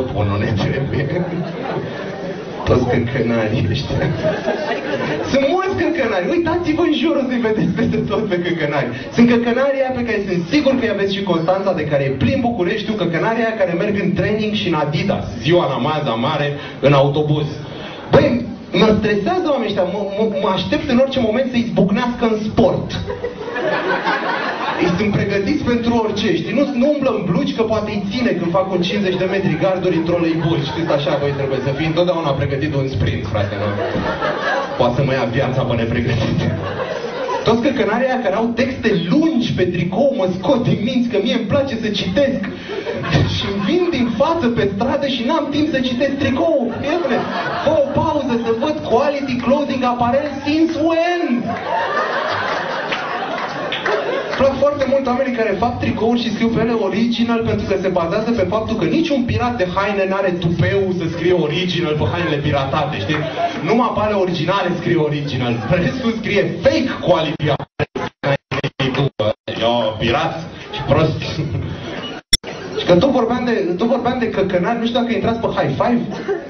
microfon, nu ne trebuie. Toți câncănarii ăștia. Sunt mulți câncănari. Uitați-vă în jur, să-i vedeți peste tot pe câncănari. Sunt câncănarii aia pe care sunt sigur că aveți și Constanța, de care e plin Bucureștiul, câncănarii aia care merg în training și în Adidas, ziua la Maza Mare, în autobuz. Băi, mă stresează oamenii ăștia, mă aștept în orice moment să-i zbucnească în sport. Ei sunt pregătiți pentru orice, știi? Nu umblă în blugi, că poate îi ține când fac un 50 de metri garduri într-o leibur. Știți, așa, voi trebuie să fii întotdeauna pregătit un sprint, frate, nu? Poate să mă ia viața pe nepregătit. Toți căcănarii aia care au texte lungi pe tricou mă scot din minți, că mie îmi place să citesc. Și vin din față pe stradă și n-am timp să citesc tricou. Prietene, fă o pauză să văd quality clothing apparel since when? Plac foarte mult oamenii care fac tricouri și scriu pe ele original, pentru că se bazează pe faptul că niciun pirat de haine n-are tupeu să scrie original pe hainele piratate, știi? Numai pe ale originale scrie original, restul scrie fake quality. Eu, pirat și prost. Și că tot vorbeam de căcănari, nu știu dacă intrați pe High Five?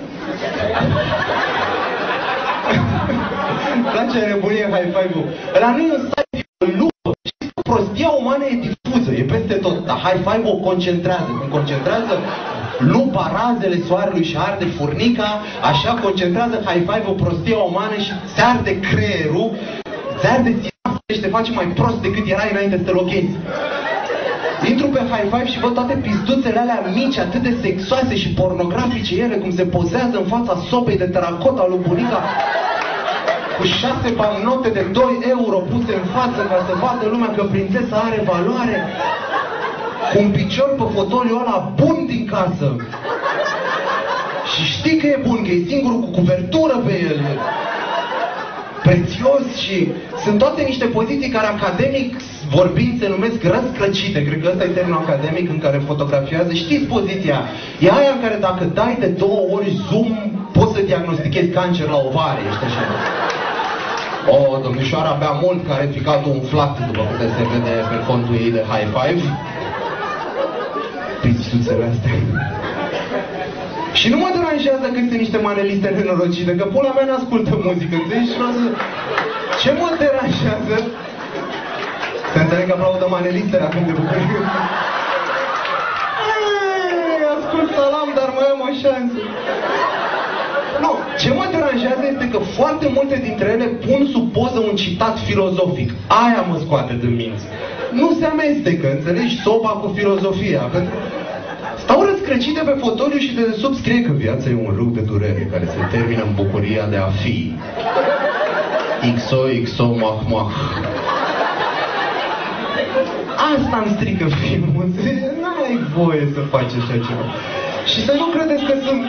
Place nebunie High Five-ul. Ăla nu e un site, e o lupă. Prostia umană e difuză, e peste tot, dar High Five o concentrează. Când concentrează lupa razele soarelui și arde furnica, așa concentrează High Five o prostia umană și se arde creierul, se arde sinapsele și te face mai prost decât erai înainte să te loghezi. Intru pe High Five și văd toate pizduțele alea mici, atât de sexoase și pornografice ele, cum se pozează în fața sopei de teracota lui bunica, cu 6 bancnote de 2 euro puse în față ca să vadă lumea că prințesa are valoare, cu un picior pe fotoliul ăla bun din casă. Și știi că e bun, că e singurul cu cuvertură pe el. Prețios. Și sunt toate niște poziții care academic vorbind se numesc răscrăcite. Cred că ăsta e termenul academic în care fotografiază. Știți poziția? E aia în care dacă dai de 2 ori zoom, poți să diagnostichezi cancer la ovare. Ești așa. O, domnișoara bea mult, care are ficatul umflat, după cum se vede pe contul ei de High Five. Pizduțele astea. Și nu mă deranjează că sunt niște maneliste nenorocite, că pula mea n-ascultă muzică, înțelegi? Ce mă deranjează? Să înțeleg că aplaudă manelistele acum de bucurie. Ascult Salam, dar mai am o șansă. Nu, ce mă deranjează este că foarte multe dintre ele pun sub poză un citat filozofic. Aia mă scoate din minți. Nu se amestecă, înțelegi? Soba cu filozofia. Pentru... Stau răscrăcite pe fotoliu și de sub scrie că viața e un râu de durere care se termină în bucuria de a fi. XO, mah, mah. Asta îmi strică filmul. N-ai voie să faci așa ceva. Și să nu credeți că sunt...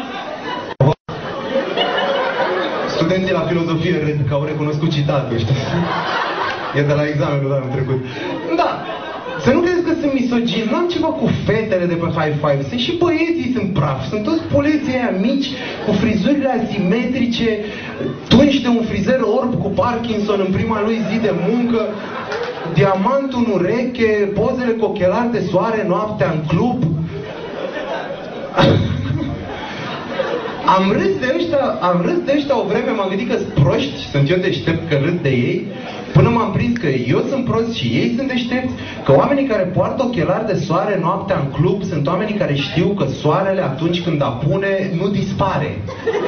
Studenții la filozofie râd că au recunoscut citatul, știi? E de la examenul de anul trecut. Da. Să nu credeți că sunt misogin, nu am ceva cu fetele de pe High Five, sunt și băieții sunt praf, sunt toți poleții aia mici, cu frizurile asimetrice, tunși de un frizer orb cu Parkinson în prima lui zi de muncă, diamantul în ureche, pozele cu ochelari de soare noaptea în club. Am râs de ăștia o vreme, m-am gândit că sunt proști, sunt eu deștept că râd de ei, până m-am prins că eu sunt prost și ei sunt deștepți, că oamenii care poartă ochelari de soare noaptea în club sunt oamenii care știu că soarele atunci când apune nu dispare.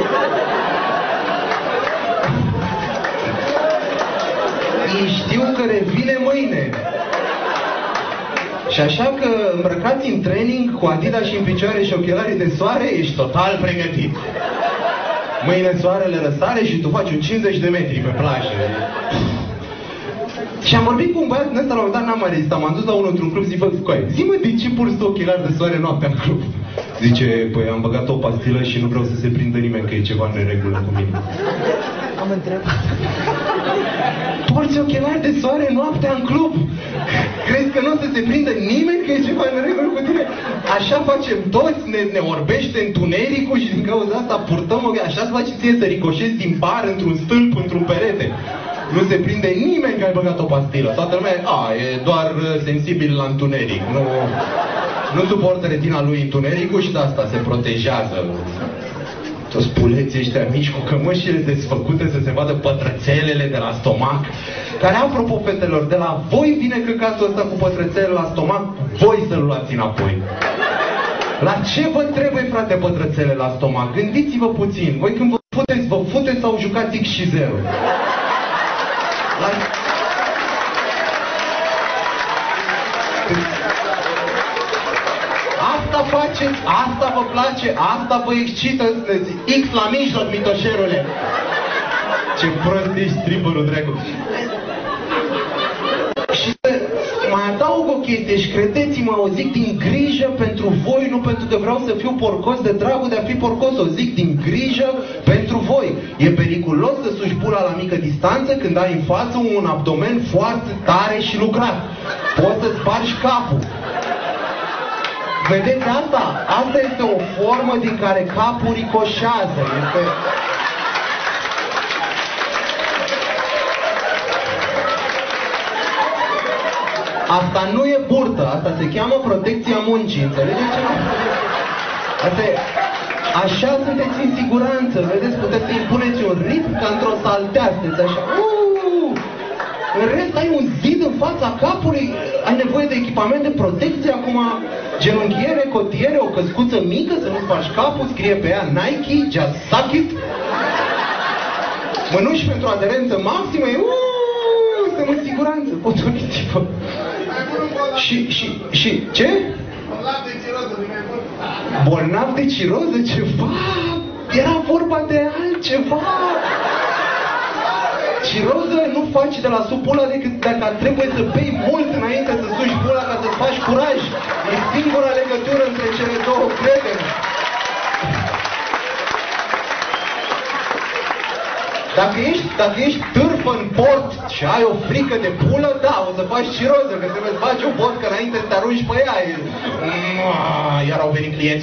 Ei știu că revine mâine. Și așa că îmbrăcați în training cu Adidas și în picioare și ochelarii de soare, ești total pregătit. Mâine soarele răsare și tu faci un 50 de metri pe plajă. Și am vorbit cu un băiat din ăsta, la un moment dat n-am mai rezistat, m-am dus la unul într-un club, zic, bă, scoaie, zi-mă, de ce purți tu ochelari de soare noaptea în club? Zice, păi am băgat o pastilă și nu vreau să se prindă nimeni că e ceva în neregulă cu mine. Am întrebat. Porți ochelari de soare noaptea în club? Crezi că nu o să se prindă nimeni că e ceva în neregulă cu tine? Așa facem toți, ne orbește întunericul și din cauza asta purtăm ochelari. Așa-ți face ție să ricoșezi din bar într-un stâlp, într-un perete. Nu se prinde nimeni că ai băgat o pastilă. Toată lumea, e doar sensibil la întuneric. Nu... Nu suportă retina lui întunericul și de asta se protejează. Toți puleții ăștia mici cu cămășile desfăcute să se vadă pătrățelele de la stomac. Care, apropo, fetelor, de la voi vine căcatul ăsta cu pătrățelele la stomac, voi să-l luați înapoi. La ce vă trebuie, frate, pătrățele la stomac? Gândiți-vă puțin. Voi când vă futeți sau jucați X și 0? Asta faceți, asta vă place, asta vă excită, X la mijloc, mitoșerule. Ce prost ești, stripperul, dracu. Și mai adaug o chestie și credeți-mă, o zic din grijă pentru voi, nu pentru că vreau să fiu porcos de dragul de a fi porcos, o zic din grijă pentru voi. E periculos să suși bula la mică distanță când ai în față un abdomen foarte tare și lucrat. Poți să spargi capul. Vedeți asta? Asta este o formă din care capul ricoșează. Este... Asta nu e burtă, asta se cheamă protecția muncii, înțelegeți ce? Asta e... Așa sunteți în siguranță, vedeți? Puteți să impuneți un ritm ca într-o saltea, sunteți așa... În rest, ai un zid în fața capului, ai nevoie de echipament de protecție, acum genunchiere, cotiere, o căscuță mică, să nu faci capul, scrie pe ea Nike, just suck it. Mănuși pentru aderență maximă, suntem în siguranță, potoriți-vă. Și, ce? Bolnav de ciroză, bolnav de ciroză, ceva? Era vorba de altceva. Ciroză nu faci de la sub bula decât dacă trebuie să bei mult înainte să suși bula ca să-ți faci curaj. E singura legătură între cele două, crede-mă. Dacă ești târfă în port și ai o frică de pulă, da, o să faci ciroză, că trebuie să faci o vodcă înainte să te arunci pe ea. Iar au venit clienți.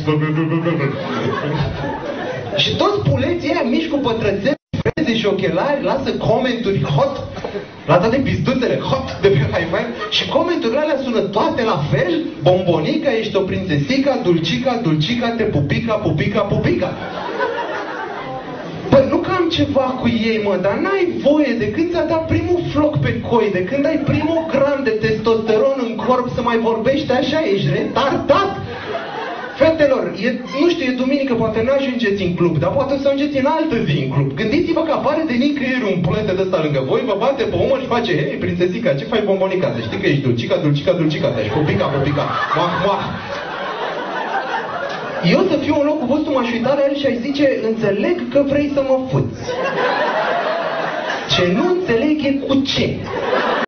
Și toți puleții ăia mici cu pătrățeli, freze și ochelari lasă comenturi hot la toate pizduțele hot de pe Hi-Fi și comenturile alea sună toate la fel. Bombonica, ești o prințesica, dulcica, dulcica, te pupica, pupica, pupica. Bă, nu că am ceva cu ei, mă, dar n-ai voie de când ți-a dat primul floc pe coi, de când ai primul gram de testosteron în corp să mai vorbești așa, ești retardat. Fetelor, nu știu, e duminică, poate n-ajungeți în club, dar poate o să ajungeți în altă zi în club. Gândiți-vă că apare de nicăieri un plete de ăsta lângă voi, vă bate pe umăr și face: hei, prințesica, ce faci, bombonica? Să știi că ești dulcica, dulcica, dulcica, te-aș pupica, pupica, muah, muah. Eu să fiu în locul vostru, m-aș uita la el și aș zice: înțeleg că vrei să mă fuți. Ce nu înțeleg e cu ce.